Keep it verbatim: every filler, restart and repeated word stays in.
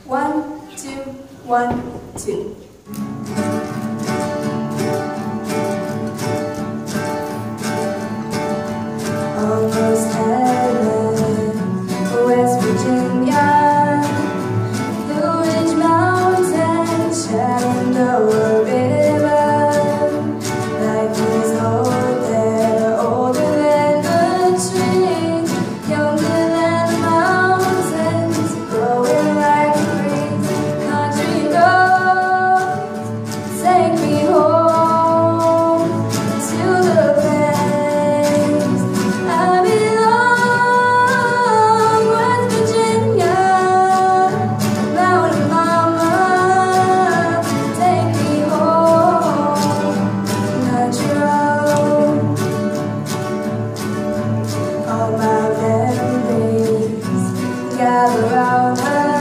One, two, one, two. Almost heaven, West Virginia, Blue Ridge Mountains, Shenandoah River. Life is old there, older than the trees, younger than the mountains, growing like a breeze. Country roads, take me home to the place I belong. West Virginia, mountain mama, take me home. Country road, all my memories gather round her.